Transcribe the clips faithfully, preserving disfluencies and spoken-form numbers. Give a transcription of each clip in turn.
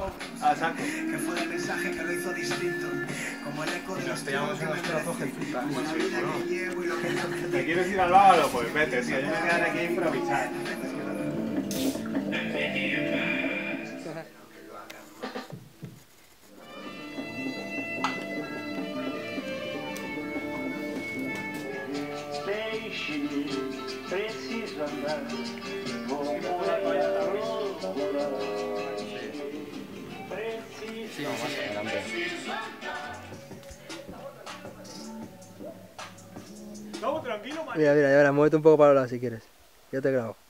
a saco. Que fue el mensaje que lo hizo distinto. Como el eco de Nos pillamos unos trozos que flipas. ¿Te quieres ir al bávaro? Pues vete, tío. Yo me quedaré aquí a improvisar. Preciso andar como una pólvora. Sí, vamos más adelante. No, tranquilo, man. Mira, mira, ya verás, muévete un poco para ahora si quieres. Yo te grabo.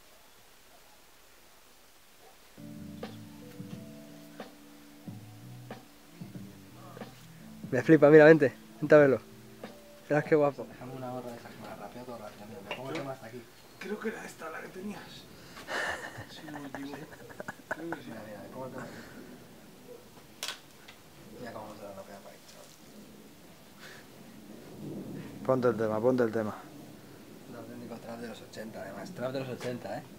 Me flipa, mira, vente. Vente a verlo. Verás qué guapo. Déjame una gorra de esas que me la rapeo todo rápido. Mira, me pongo el tema hasta aquí. Creo que era esta la que tenías. Sí, no me equivoco. Creo que sí. Mira, mira, me pongo el tema aquí. Mira cómo se la rapea para ahí, chaval. Ponte el tema, ponte el tema. Los técnicos trap de los ochenta, además. Trap de los ochenta, ¿eh?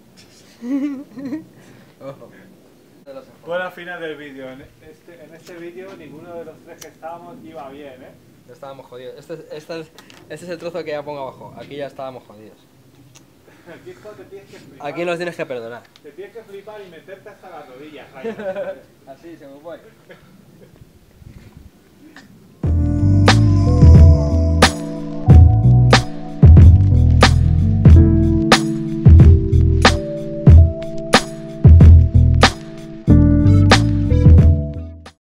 Ojo. De los Bueno, al final del vídeo. En este, en este vídeo ninguno de los tres que estábamos iba bien, ¿eh? Ya estábamos jodidos. Este, es- este, es, este es el trozo que ya pongo abajo. Aquí ya estábamos jodidos. Aquí es cuando te tienes que flipar. Aquí nos tienes que perdonar. Te tienes que flipar y meterte hasta las rodillas. Ahí. Así, se me fue.